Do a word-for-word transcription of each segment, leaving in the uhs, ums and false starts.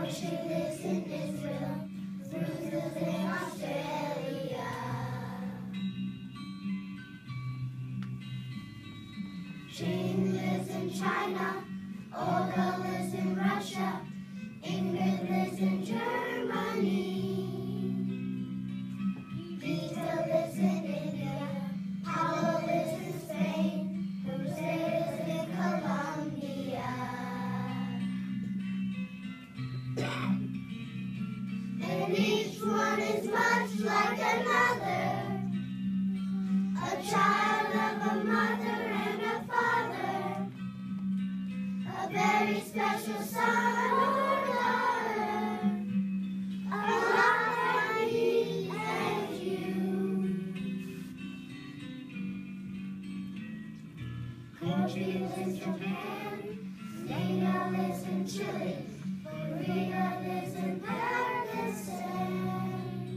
She lives in Israel, Ruth lives in Australia. Jean lives in China, Olga lives in Russia, Ingrid lives in Germany. Peter lives in India, Paula lives in Spain, Jose lives in Colombia. And each one is much like another, a child of a mother and a father, a very special son or daughter, a lot like me and you. Kochi lives in Japan, Nina lives in Chile, Maria lives in Pakistan.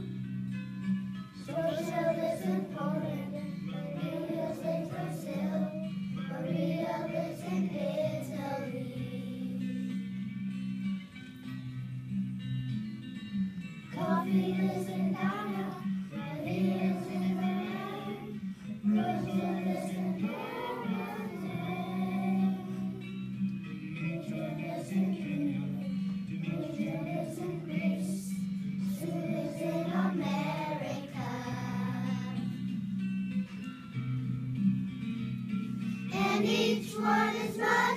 Georgia lives in Poland, Maria lives in Brazil, Maria lives in Italy. Coffee lives in Ghana, Maria lives in Iran, Rosa lives in Canada, Demetra lives in England, Demetra lives in Greece, Sue lives in America. And each one is mine.